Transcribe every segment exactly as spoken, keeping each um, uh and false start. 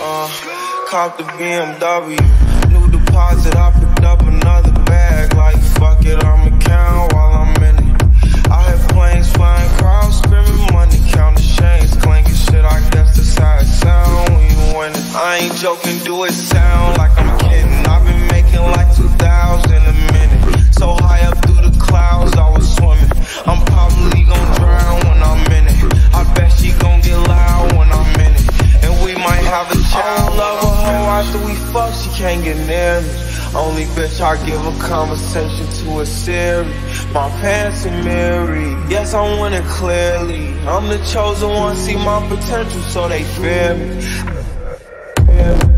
Uh, cop the B M W. New deposit, I picked up another bag. Like, fuck it, I'ma count while I'm in it. I had planes flying, crowds screaming, money counting, chains clanking shit. I guess that's how it sound when you win it. I ain't joking, do it sound like I'm kidding. I've been making like two thousand a minute. So high up through the clouds, I was swimming. I'm probably gon' drown when I'm in it. I bet she gon' get loud when I'm in it. And we might have a child. I don't love a hoe after we fuck, she can't get near me. Only bitch I give a conversation to a Siri. My pants are Mary, yes I'm winning clearly. I'm the chosen one, see my potential so they fear me. Fear me.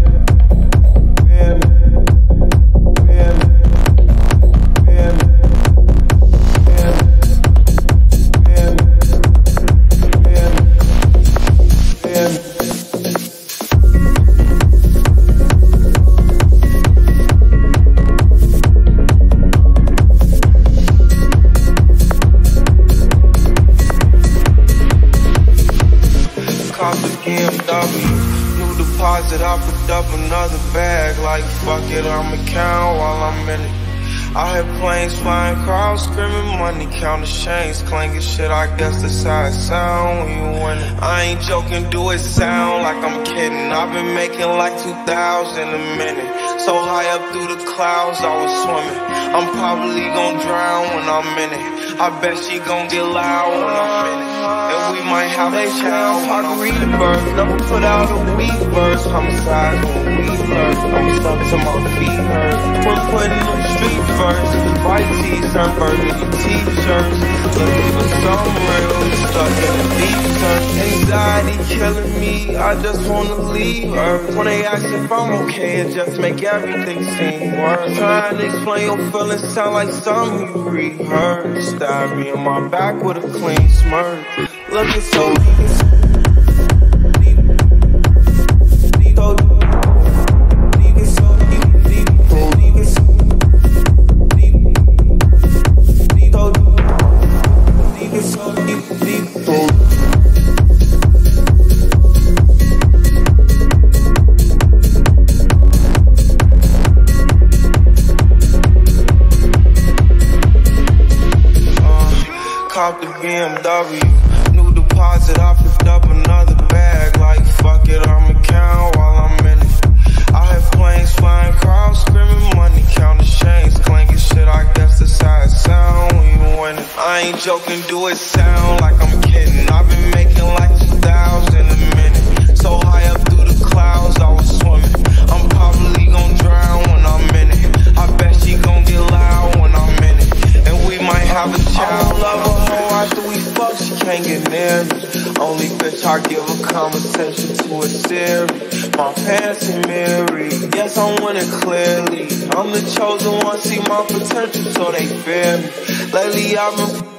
I picked up another bag, like fuck it, I'ma count while I'm in it. I had planes flying, crowds screaming, money counting, chains clanking shit. I guess that's how it sound when you win it. I ain't joking, do it sound like I'm kidding. I've been making like two thousand a minute. So high up through the clouds, I was swimming. I'm probably gon' drown when I'm in it. I bet she gon' get loud when I'm in it. And we might have a child. Margarita birds, never put out a weak verse. Homicide when we first, I'm stuck to my feet hurt. We're putting them street first. White tees turn burgundy t-shirts. Looking for some real, stuck in the deep search. Anxiety killing me, I just wanna leave her. When they ask if I'm okay, it just make everything seem worse. Trying to explain your feelings sound like something you rehearsed. Stab me in my back with a clean smirk. Looking so cop the B M W. New deposit, I picked up another bag. Like fuck it, I'ma count while I'm in it. I had planes flying, crowds screaming, money counting, chains clanking shit. I guess that's how it sound when you win it. I ain't joking, do it sound like I'm kidding. I've been making like two thousand a minute. So high up through the clouds, I was swimming. I'm probably gon' drown when I'm in it. I bet she gon' get loud when I'm in it. And we might have a child. I don't love a hoe after we fuck, she can't get near me. Only bitch I give a conversation to a Siri. My pants are Mary, yes I'm winning clearly. I'm the chosen one, see my potential so they fear me. Lately I've been